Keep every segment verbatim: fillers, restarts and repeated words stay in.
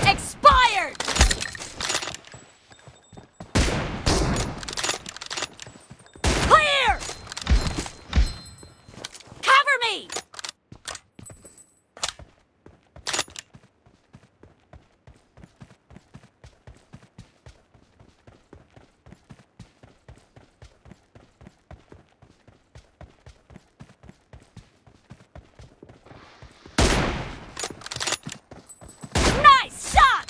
Expired! Clear! Cover me! Nice shot!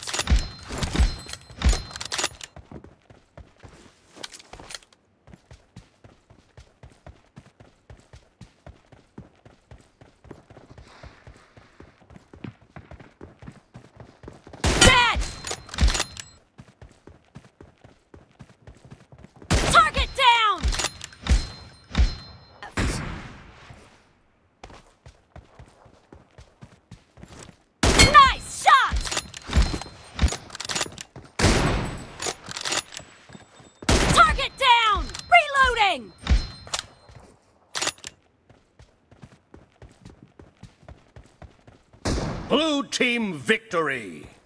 Dead! Target down! Nice shot! Target down! Reloading! Blue team victory!